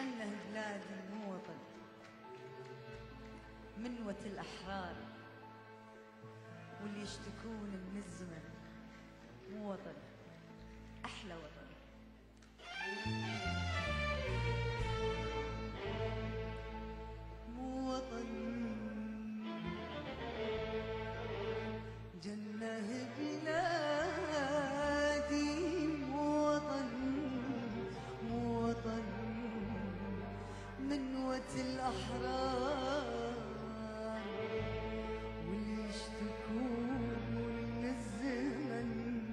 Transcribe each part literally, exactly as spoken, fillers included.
الجنة بلادي مو وطن، منوة الأحرار واللي يشتكون من الزمن مو وطن، أحلى وطن. مو وطن جنة بلادي، مو وطن مو وطن منوة الأحرار واللي يشتكون من الزمن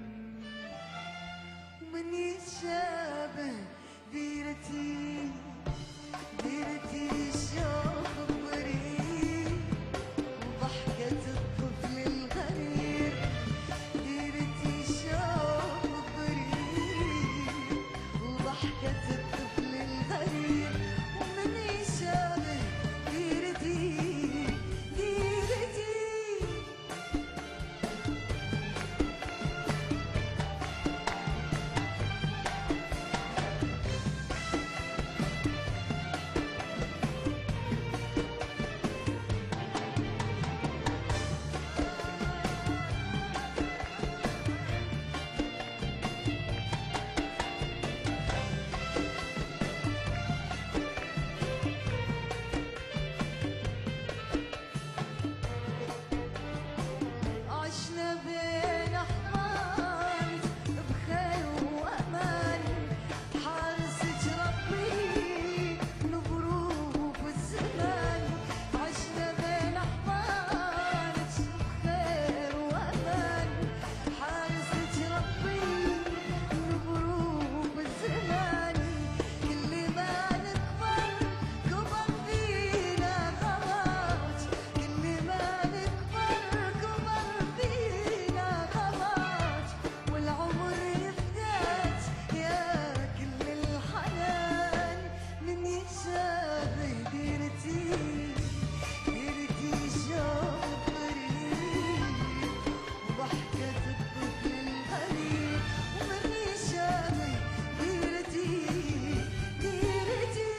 ومن يتشابه ديرتي ديرتي شوف الطريق وضحكة الطفل الغريب، ديرتي شوف الطريق وضحكة الطفل الغريب ومن يشابه ديرتي ديرتي. عشنا بين أحضان بخير وأمان، حارسك ربي لظروف الزمان. عشنا بين أحضانك بخير وأمان، حارسك ربي لظروف الزمان. كل ما نكبر كبر فينا غلط، كل ما نكبر كبر فينا غلط، والعمر يفدات يا كل الحنان من يشابه ديرتي ديرتي شوف الطريق وضحكة الطفل الغريب ومن يشابه ديرتي ديرتي.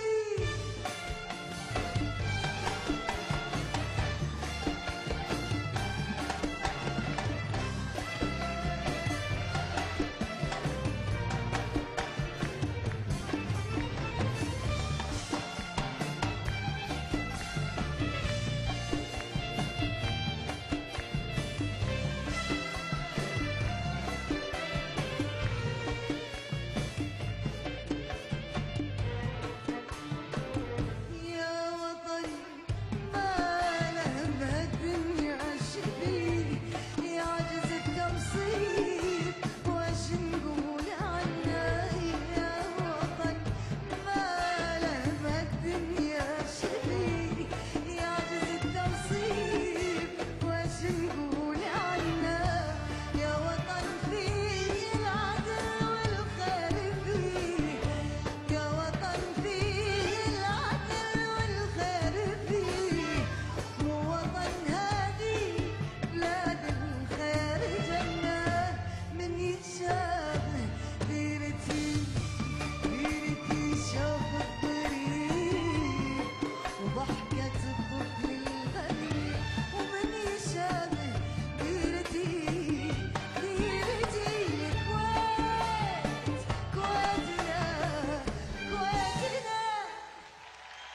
يا وطن ما له بهالدنيا شبيه، يعجز التوصيف واش نقول عنه. يا وطن ما له بهالدنيا شبيه، يعجز التوصيف واش نقول عنه. يا وطن فيه العدل والخير فيه، يا وطن فيه العدل والخير فيه. مو وطن هادي بلاد الخير جنة من يتشابه ديرتي ديرتي شوف الطريق وضحكة الطفل الغريب ومن يشابه ديرتي ديرتي. الكويت كويتنا كويتنا.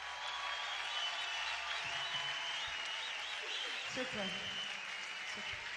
شكرا شكرا.